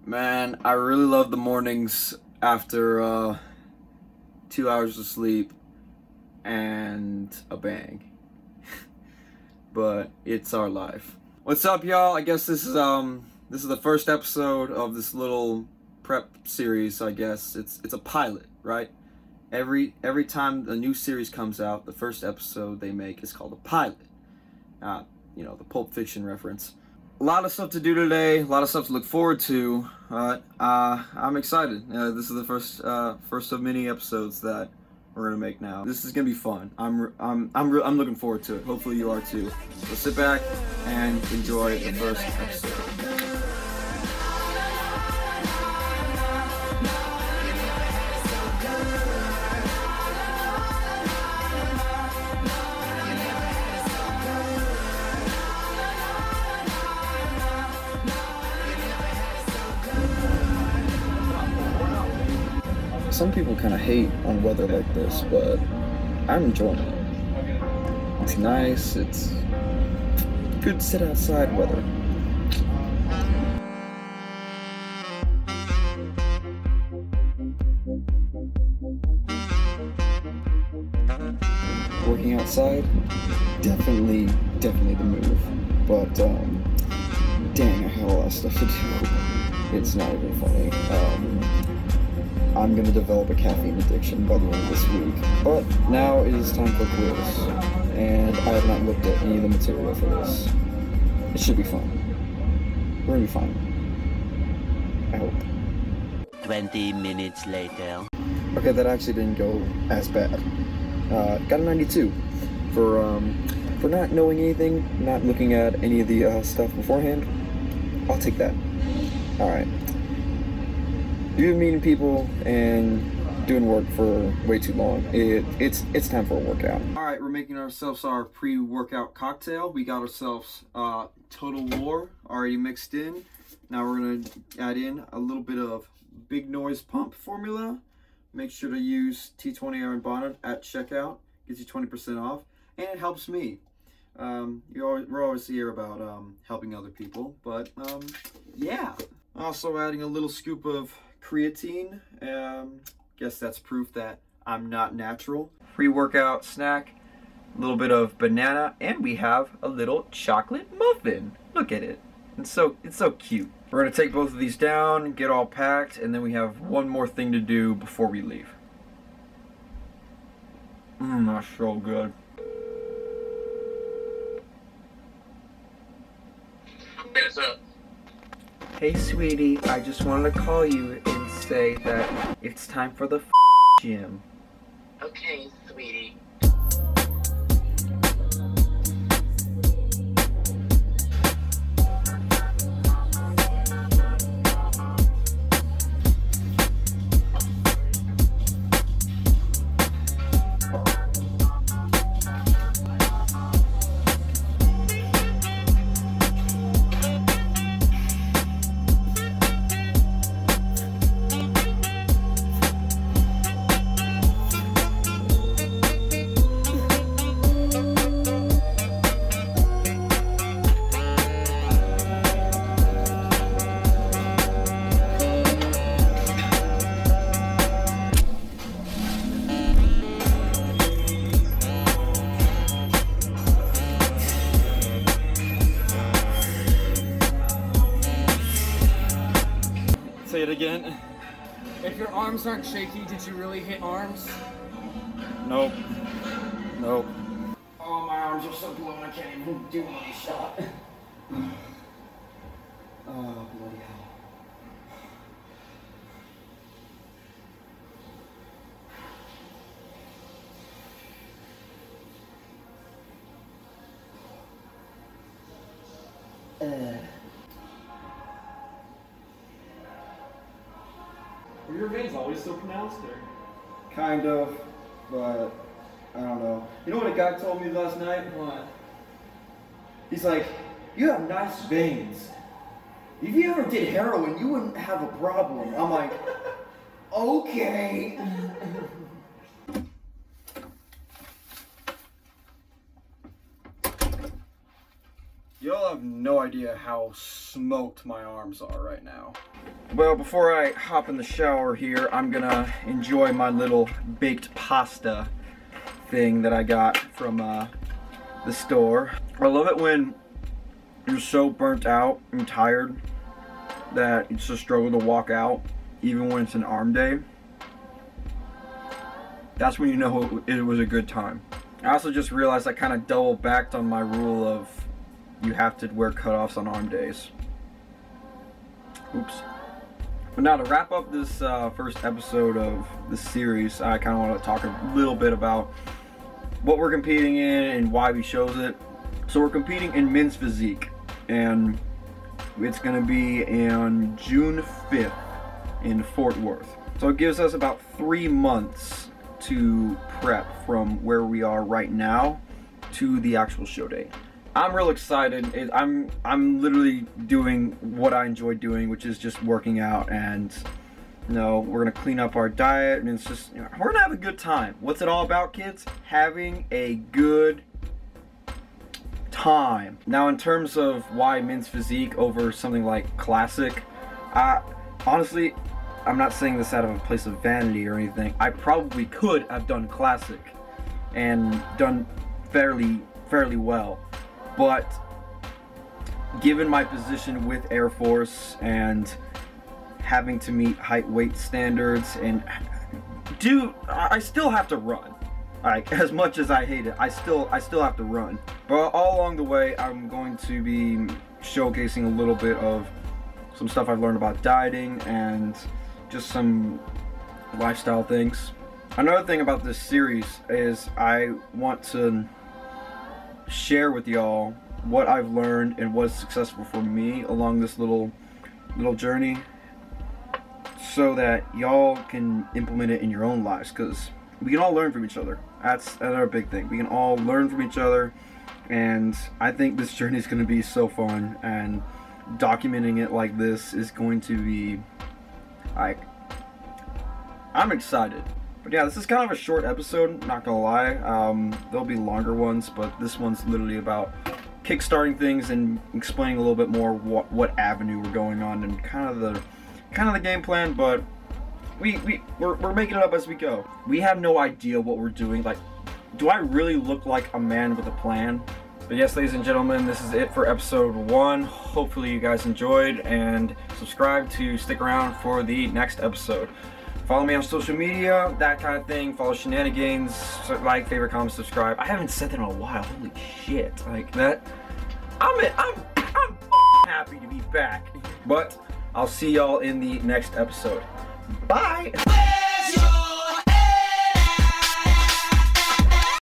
Man, I really love the mornings after 2 hours of sleep and a bang. But it's our life. What's up, y'all? I guess this is the first episode of this little prep series. I guess it's a pilot, right? Every time a new series comes out, the first episode they make is called a pilot. The Pulp Fiction reference. A lot of stuff to do today, a lot of stuff to look forward to. I'm excited. This is the first of many episodes that we're gonna make now. This is gonna be fun. I'm looking forward to it. Hopefully you are too. So sit back and enjoy the first episode. Some people kind of hate on weather like this, but I'm enjoying it. It's nice, it's good sit outside weather. Working outside, definitely the move. But dang, I have a lot of stuff to do. It's not even funny. I'm gonna develop a caffeine addiction by the end of this week. But now it is time for quiz, and I have not looked at any of the material for this. It should be fun. We're gonna be fine. I hope. 20 minutes later. Okay, that actually didn't go as bad. Got a 92 for not knowing anything, not looking at any of the stuff beforehand. I'll take that. All right. You've been meeting people and doing work for way too long. It's time for a workout. All right, we're making ourselves our pre-workout cocktail. We got ourselves Total War already mixed in. Now we're gonna add in a little bit of Big Noise Pump formula. Make sure to use T20 Iron Bonnet at checkout. Gets you 20% off, and it helps me. We're always here about helping other people, but yeah. Also adding a little scoop of creatine. Guess that's proof that I'm not natural. Pre-workout snack, a little bit of banana, and we have a little chocolate muffin. Look at it. It's so cute. We're gonna take both of these down, get all packed, and then we have one more thing to do before we leave. That's so good. What's up? Hey sweetie, I just wanted to call you and say that it's time for the gym. Okay, sweetie. Say it again. If your arms aren't shaky, did you really hit arms? Nope. Oh, my arms are so blown I can't even do my shot. Oh, bloody hell. Were your veins always so pronounced, or? Kind of, but I don't know. You know what a guy told me last night? What? He's like, you have nice veins. If you ever did heroin, you wouldn't have a problem. I'm like, okay. Y'all have no idea how smoked my arms are right now. Well, before I hop in the shower here, I'm gonna enjoy my little baked pasta thing that I got from the store. I love it when you're so burnt out and tired that it's a struggle to walk out, even when it's an arm day. That's when you know it was a good time. I also just realized I kind of double backed on my rule of you have to wear cutoffs on arm days. Oops. But now to wrap up this first episode of the series, I kind of want to talk a little bit about what we're competing in and why we chose it. So we're competing in men's physique, and it's going to be on June 5th in Fort Worth. So it gives us about 3 months to prep from where we are right now to the actual show date. I'm real excited. I'm literally doing what I enjoy doing, which is just working out, and we're gonna clean up our diet, and it's just we're gonna have a good time. What's it all about, kids? Having a good time. Now, in terms of why men's physique over something like classic, honestly, I'm not saying this out of a place of vanity or anything. I probably could have done classic and done fairly well. But given my position with Air Force and having to meet height weight standards, and I still have to run. Like, as much as I hate it, I still have to run. But all along the way, I'm going to be showcasing a little bit of some stuff I've learned about dieting and just some lifestyle things. Another thing about this series is I want to share with y'all what I've learned and what's successful for me along this little journey, so that y'all can implement it in your own lives, because we can all learn from each other. That's another big thing. We can all learn from each other, and I think this journey is going to be so fun, and documenting it like this is going to be like, I'm excited. But yeah, this is kind of a short episode, not gonna lie. There'll be longer ones, but this one's literally about kickstarting things and explaining a little bit more what avenue we're going on and kind of the game plan. But we're making it up as we go. We have no idea what we're doing. Like, do I really look like a man with a plan? But yes, ladies and gentlemen, this is it for episode 1. Hopefully you guys enjoyed, and subscribe to stick around for the next episode. Follow me on social media, that kind of thing. Follow Shenanigans, like, favorite, comment, subscribe. I haven't said that in a while. Holy shit! Like that. I'm happy to be back. But I'll see y'all in the next episode. Bye.